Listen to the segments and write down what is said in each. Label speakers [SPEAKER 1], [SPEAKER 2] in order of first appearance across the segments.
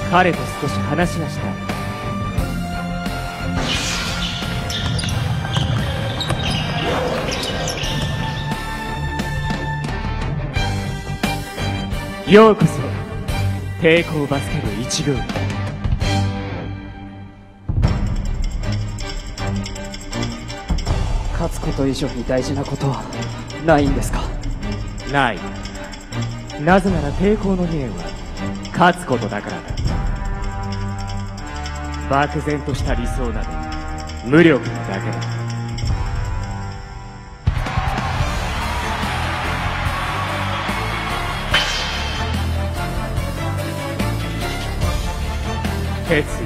[SPEAKER 1] 彼と少し話がしたい。ようこそ抵抗バスケ部1軍。
[SPEAKER 2] 勝つこと以上に大事なことはないんですか？
[SPEAKER 1] ない。なぜなら抵抗の理念は勝つことだからだ。漠然とした理想など無力なだけだ。哲也、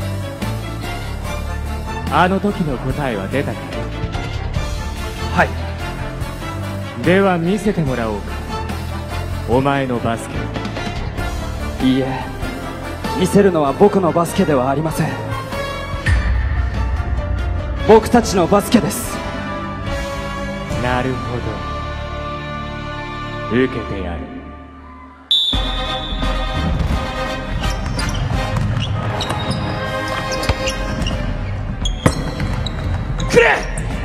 [SPEAKER 1] あの時の答えは出たか？
[SPEAKER 2] はい。
[SPEAKER 1] では見せてもらおうか、お前のバスケ。
[SPEAKER 2] いいえ、見せるのは僕のバスケではありません。僕たちのバスケです。
[SPEAKER 1] なるほど、受けてやる。くれ！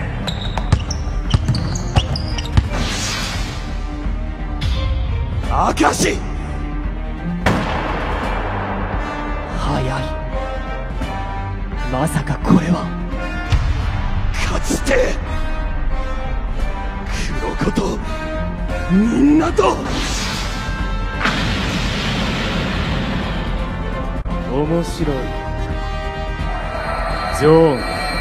[SPEAKER 3] 明石！
[SPEAKER 2] 早い。まさかこれは
[SPEAKER 3] 勝ちて黒子とみんなと。
[SPEAKER 1] 面白い。ゾーン。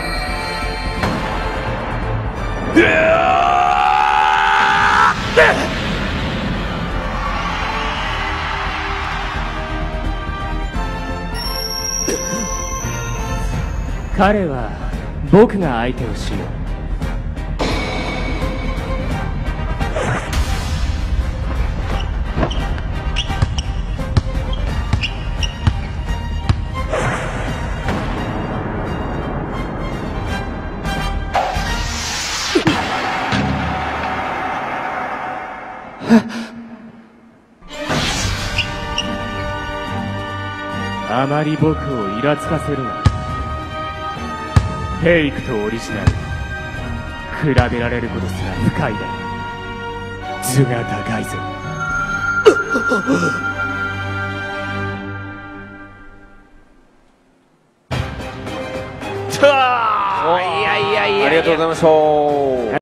[SPEAKER 1] 彼は僕が相手をしよう。あまり僕をイラつかせるな。フェイクとオリジナル、比べられることすら不快だ。図が高いぞ。
[SPEAKER 3] いやいやいやいや、
[SPEAKER 4] ありがとうございました。